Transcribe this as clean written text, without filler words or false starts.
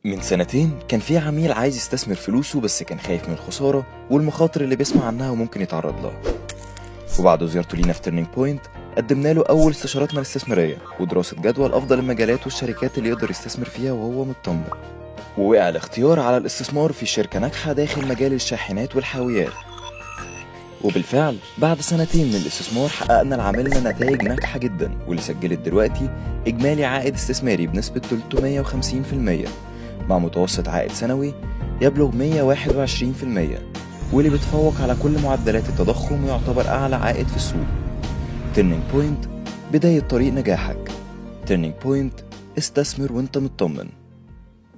من سنتين كان في عميل عايز يستثمر فلوسه، بس كان خايف من الخسارة والمخاطر اللي بيسمع عنها وممكن يتعرض لها. وبعد زيارته لينا في تيرنينج بوينت قدمنا له أول استشاراتنا الاستثمارية ودراسة جدوى لأفضل المجالات والشركات اللي يقدر يستثمر فيها وهو مطمن. ووقع الاختيار على الاستثمار في شركة ناجحة داخل مجال الشاحنات والحاويات. وبالفعل بعد سنتين من الاستثمار حققنا لعملنا نتائج ناجحة جدا، واللي سجلت دلوقتي إجمالي عائد استثماري بنسبة 350%، مع متوسط عائد سنوي يبلغ 121%، واللي بتفوق على كل معدلات التضخم ويعتبر أعلى عائد في السوق. تيرنينج بوينت، بداية طريق نجاحك. تيرنينج بوينت، استثمر وانت مطمن.